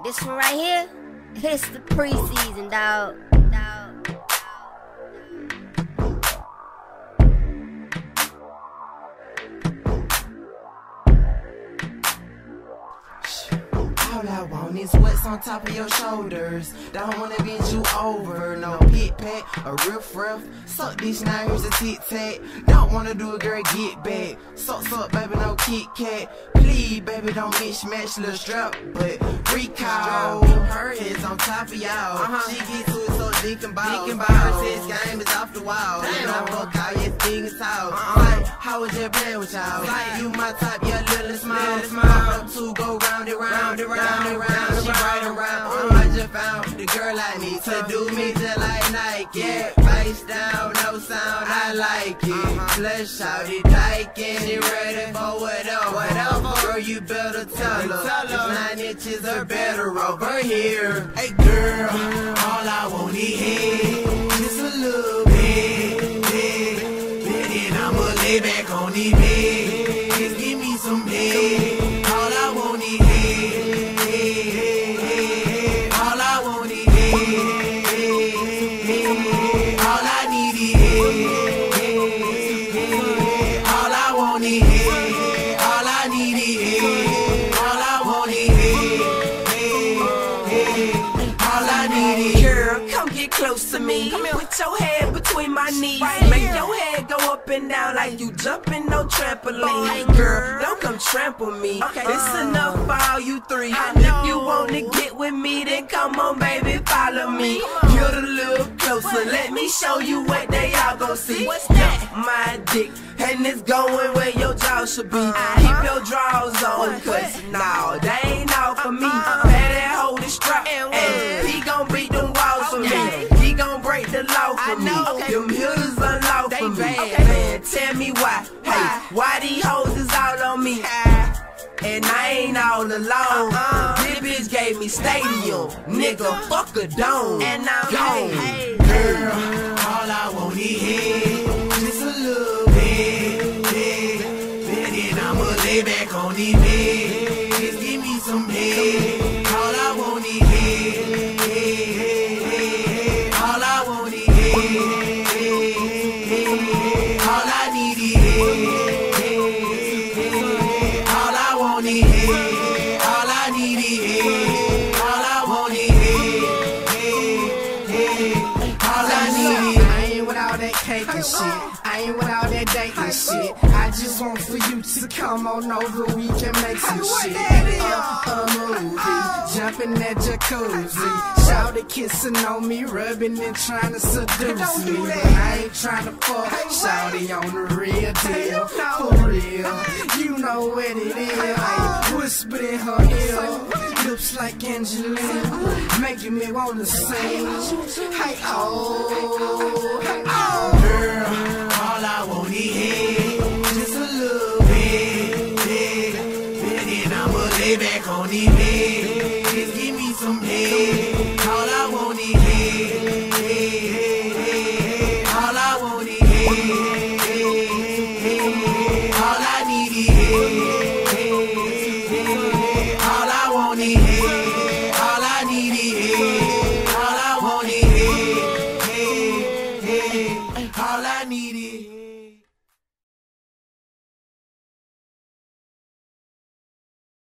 This one right here, it's the preseason, dog. All I want is what's on top of your shoulders. Don't wanna bend you over. No pit pat or riff raff. Suck this now, here's a tit tat. Don't wanna do a girl get back. Suck, baby, no Kit Kat. Please, baby, don't mismatch little strap. But recall, her head's on top of y'all. She get to it so deep and ball. Her sex game is off the wall. And I fuck all your things tall. Like, how was your plan with y'all? Like, you my type, you're little and small. Up to go round and round and round and round. She right around. I just found the girl I need to do me just like Nike. Yeah, face down, no sound, I like it. Flesh out it, like it. She ready for whatever. Girl, you better tell her. It's 9 inches or better over here. Hey girl, all I want is head. Just a little bit. And I'ma lay back on the bed. Just give me some head. All I want is head. All I want is head. All I need is head. All I want is head. All I need is head. All I want is head. All I need is girl, come get close to me. Put your head between my knees. Make your head go up and down like you jumping no trampoline. Hey girl, don't come trample me. It's enough for all you three. If you wanna get with me, then come on, baby, follow me. Get a little closer, let me show you what they all gon' see. My dick, and it's going where your jaw should be. Keep your drawers on, cause nah, they ain't all for me. Better hold the strap, and he gon' beat them walls for me. He gon' break the law for me. Them hitters unlock for me. Man, tell me why. Hey, why these hoes is all on me? And I ain't all alone. This bitch gave me stadium. Nigga, fuck a dome. And I'm gone. girl, all I want is head. Just a little bit. And I'ma lay back on the bed. Just give me some head. All I want is head. All I want is head. All I need is head. All I want is head. All I need is head. All I want is head. All I need is I ain't with all that cake and shit. I ain't with all that dating shit. I just want for you to come on over. We can make some shit. A movie, jumping that jacuzzi. Shawty kissing on me, rubbing and trying to seduce me. But I ain't trying to fuck Shawty on the real deal. For real, you know what it is. I whispered in her ear, lips like Angelina, making me wanna sing. Hey oh, hey oh, girl, all I want is head. Just a little bit. And I'ma lay back on the bed. Just give me some head. All I want is head. All I want is head. All I need is head. All I want is head.